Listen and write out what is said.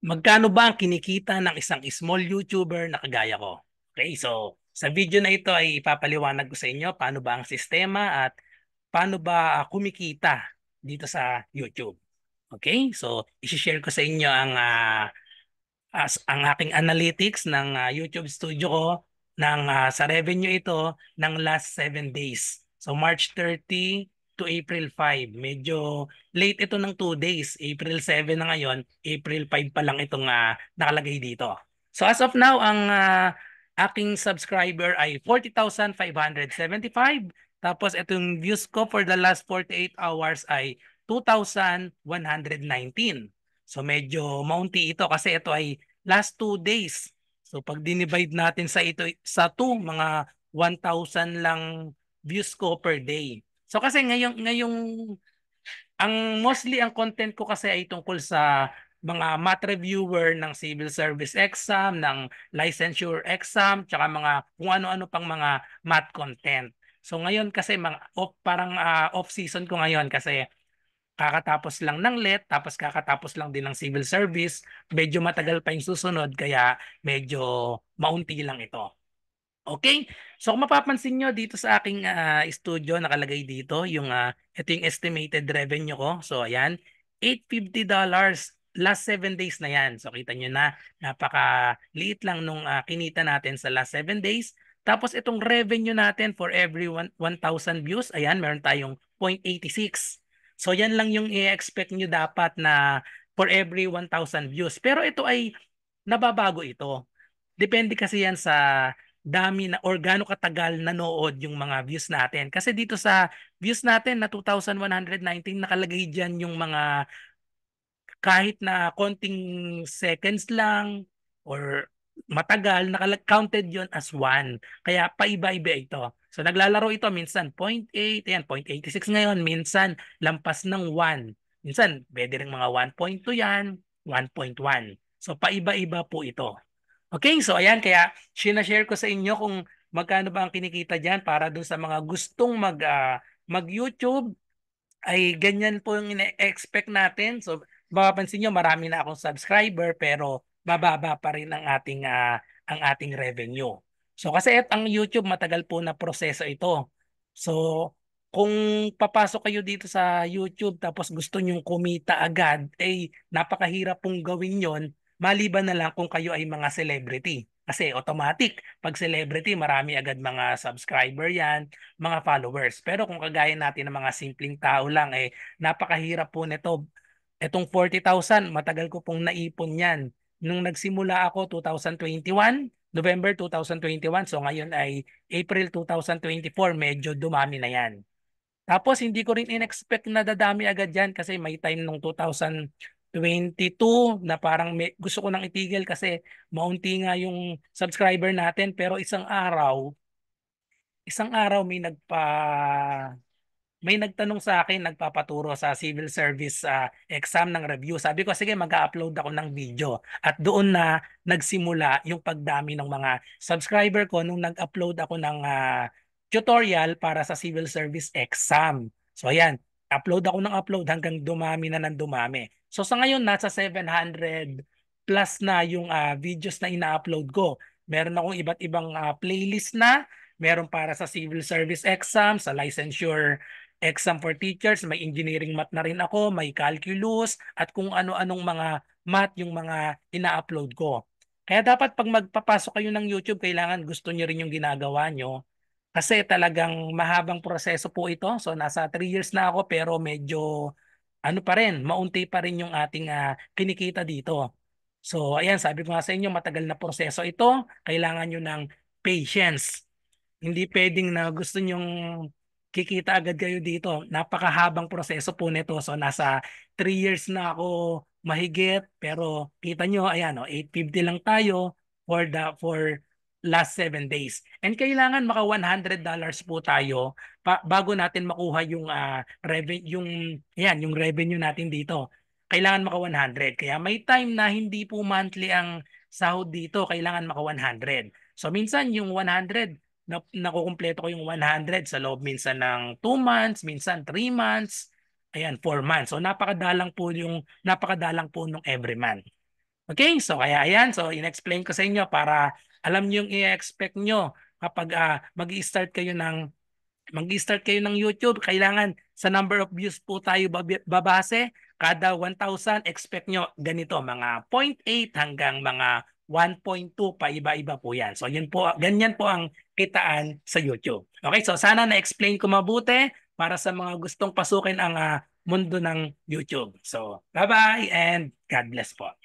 Magkano ba ang kinikita ng isang small YouTuber na kagaya ko? Okay, so sa video na ito ay ipapaliwanag ko sa inyo paano ba ang sistema at paano ba kumikita dito sa YouTube. Okay, so i-share ko sa inyo ang aking analytics ng YouTube studio ko sa revenue ito ng last 7 days. So March 30 to April 5. Medyo late ito ng 2 days. April 7 na ngayon, April 5 pa lang itong nakalagay dito. So as of now, ang aking subscriber ay 40,575. Tapos itong views ko for the last 48 hours ay 2,119. So medyo mounty ito kasi ito ay last 2 days. So pag dinivide natin sa 2, mga 1,000 lang views ko per day. So kasi ngayong mostly ang content ko kasi ay tungkol sa mga math reviewer ng civil service exam, ng licensure exam, tsaka mga kung ano-ano pang mga math content. So ngayon kasi parang off season ko ngayon kasi kakatapos lang ng LET, tapos kakatapos lang din ng civil service, medyo matagal pa yung susunod, kaya medyo maunti lang ito. Okay? So kung mapapansin nyo dito sa aking studio, nakalagay dito ito yung estimated revenue ko. So ayan, $850 last 7 days na yan. So kita nyo na, napakaliit lang nung kinita natin sa last 7 days. Tapos itong revenue natin for every 1,000 views, ayan, meron tayong 0.86. So yan lang yung i-expect nyo dapat na for every 1,000 views. Pero ito ay nababago ito. Depende kasi yan sa dami na or gaano katagal nanood yung mga views natin. Kasi dito sa views natin na 2,119 nakalagay diyan yung mga kahit na konting seconds lang or matagal, counted yon as one. Kaya paiba-iba ito. So naglalaro ito minsan 0.8, ayan 0.86 ngayon, minsan lampas ng 1. Minsan pwede rin mga 1.2 yan, 1.1. So paiba-iba po ito. Okay, so ayan, kaya sinashare ko sa inyo kung magkano ba ang kinikita diyan para dun sa mga gustong mag-YouTube ay ganyan po yung ine-expect natin. So mapapansin nyo marami na akong subscriber pero bababa pa rin ang ating revenue. So kasi ang YouTube matagal po na proseso ito. So kung papasok kayo dito sa YouTube tapos gusto nyong kumita agad, napakahirap pong gawin yon maliban na lang kung kayo ay mga celebrity. Kasi automatic, pag celebrity, marami agad mga subscriber yan, mga followers. Pero kung kagaya natin ng mga simpleng tao lang, napakahirap po nito. Itong 40,000, matagal ko pong naipon yan. Nung nagsimula ako 2021, November 2021, so ngayon ay April 2024, medyo dumami na yan. Tapos hindi ko rin in-expect na dadami agad yan kasi may time nung 2022 na parang gusto ko nang itigil kasi maunti nga yung subscriber natin pero isang araw may nagtanong sa akin, nagpapaturo sa civil service exam ng review. Sabi ko, sige, mag-upload ako ng video. At doon na nagsimula yung pagdami ng mga subscriber ko nung nag-upload ako ng tutorial para sa civil service exam. So ayan, upload ako ng upload hanggang dumami na ng dumami. So sa ngayon, nasa 700 plus na yung videos na ina-upload ko. Meron akong iba't ibang playlist na. Meron para sa civil service exam, sa licensure exam for teachers, may engineering math na rin ako, may calculus, at kung ano-anong mga math yung mga ina-upload ko. Kaya dapat pag magpapasok kayo ng YouTube, kailangan gusto nyo rin yung ginagawa nyo. Kasi talagang mahabang proseso po ito. So nasa 3 years na ako pero medyo ano pa rin, maunti pa rin yung ating kinikita dito. So ayan, sabi ko nga sa inyo, matagal na proseso ito. Kailangan nyo ng patience. Hindi pwedeng na gusto nyong kikita agad kayo dito. Napakahabang proseso po nito. So nasa 3 years na ako mahigit pero kita nyo ayan 850 lang tayo for last 7 days. And kailangan maka $100 po tayo bago natin makuha yung yung revenue natin dito. Kailangan maka 100. Kaya may time na hindi po monthly ang sahod dito, kailangan maka 100. So minsan yung 100 nakukumpleto ko yung 100 sa loob minsan ng 2 months, minsan 3 months, ayan, 4 months. So napakadalang po nung every month. Okay, so kaya ayan, so in-explain ko sa inyo para alam niyo yung i-expect nyo kapag mag-start kayo ng YouTube, kailangan sa number of views po tayo babase. Kada 1,000, expect nyo ganito, mga 0.8 hanggang mga 1.2 pa iba-iba po yan. So yun po, ganyan po ang kitaan sa YouTube. Okay, so sana na-explain ko mabuti para sa mga gustong pasukin ang mundo ng YouTube. So bye-bye and God bless po.